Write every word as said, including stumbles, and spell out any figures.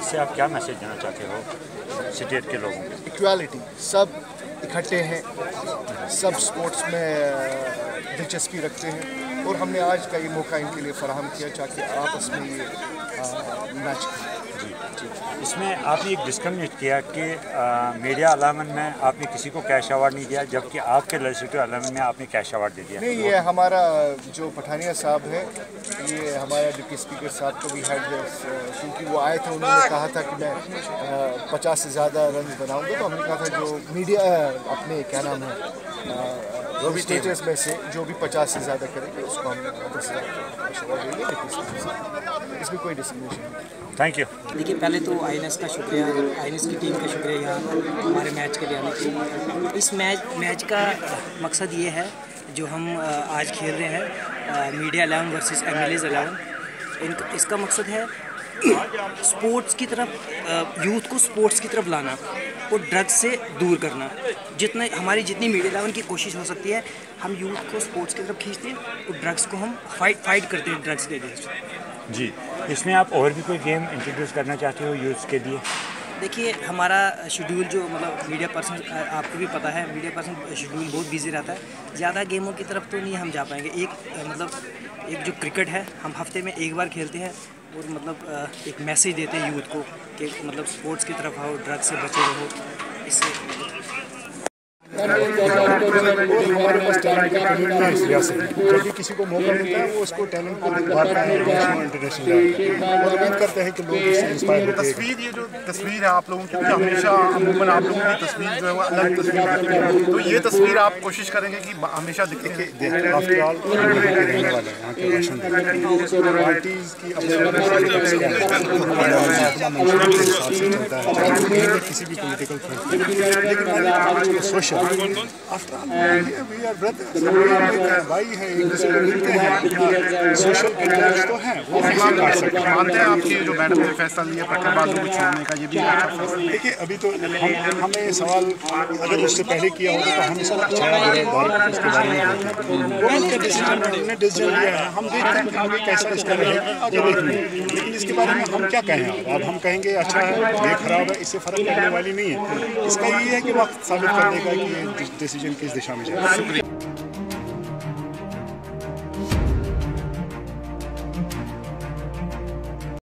इससे आप क्या मैसेज देना चाहते हो स्टेट के लोगों को? इक्वालिटी, सब इकट्ठे हैं, सब स्पोर्ट्स में दिलचस्पी रखते हैं और हमने आज का ये मौका इनके लिए फराहम किया ताकि आपस में ये मैच करें। इसमें आपने एक डिस्क्रिमिनेट किया कि मीडिया अलावन में आपने किसी को कैश अवार्ड नहीं दिया, जबकि आपके लेजिस्लेटिव अलावन में आपने कैश अवार्ड दे दिया। नहीं, ये हमारा जो पठानिया साहब है, ये हमारा डिप्टी स्पीकर साहब को भी हेड, क्योंकि वो आए थे, उन्होंने कहा था कि मैं पचास से ज़्यादा रन बनाऊंगा, तो हमने कहा था जो मीडिया अपने क्या नाम है जो भी स्टेटस में से जो भी पचास से ज़्यादा करेंगे उसको हम दस हज़ार देंगे डिप्टी स्पीकर साहब। इसमें कोई डिस्क्रिमिनेशन नहीं। Thank you. देखिए, पहले तो आई एन एस का शुक्रिया, आई एन एस की टीम का शुक्रिया यहाँ हमारे मैच के लिए आने के लिए। इस मैच मैच का मकसद ये है जो हम आज खेल रहे हैं, media eleven versus M L As eleven. इन इसका मकसद है स्पोर्ट्स की तरफ, यूथ को स्पोर्ट्स की तरफ लाना और ड्रग्स से दूर करना। जितने हमारी जितनी मीडिया अलावन की कोशिश हो सकती है, हम यूथ को स्पोर्ट्स की तरफ खींचते हैं और ड्रग्स को हम फाइट फाइट करते हैं ड्रग्स के अगेंस्ट। जी, इसमें आप और भी कोई गेम इंट्रोड्यूस करना चाहते हो यूथ के लिए? देखिए, हमारा शेड्यूल जो मतलब मीडिया पर्सन, आपको भी पता है मीडिया पर्सन शेड्यूल बहुत बिजी रहता है, ज़्यादा गेमों की तरफ तो नहीं हम जा पाएंगे। एक मतलब एक जो क्रिकेट है, हम हफ्ते में एक बार खेलते हैं और मतलब एक मैसेज देते हैं यूथ को कि मतलब स्पोर्ट्स की तरफ आओ, ड्रग्स से बचे रहो। इससे हमारे पास टैलेंट की कमी नहीं है इस लिहाज से, जब भी किसी को मौका मिलता है वो उसको टैलेंट को दिखाता है, नेशनल इंटरनेशनल और उम्मीद करते हैं कि लोग इससे इंस्पायर होते हैं। तस्वीर, ये जो तस्वीर है आप लोगों की, हमेशा अमूमन आप लोगों की तस्वीर जो है वो अलग तस्वीर रहती है, तो ये तस्वीर आप कोशिश करेंगे कि हमेशा दिखे। आफ्टर ऑल रहने वाले हैं यहाँ के राशन पार्टीज़ की अपने किसी भी पोलिटिकल फ्रंट, लेकिन social after all we are brothers, भाई है, एक दूसरे को मिलते हैं, सोशल इंटरेस्ट तो है वो नहीं काट सकते। मानते हैं आपकी जो मैडम ने फैसला लिया पत्थरबाजों को छोड़ने का, ये भी अच्छा फैसला। देखिए, अभी तो हम हमें सवाल अगर उससे पहले किया होगा तो हम इसका छः बार इसके बारे में वो उनका डिसीजन, उन्होंने डिसीजन लिया है, हम देखते हैं आगे कैसा इसका रहेगा आगे देखते हैं। लेकिन इसके बारे में हम क्या कहें? अब हम कहेंगे अच्छा है, ये खराब है, इससे फ़र्क पड़ने वाली नहीं है। इसका ये है कि वक्त साबित कर देगा कि ये डिसीजन किस दिशा में जाएगा।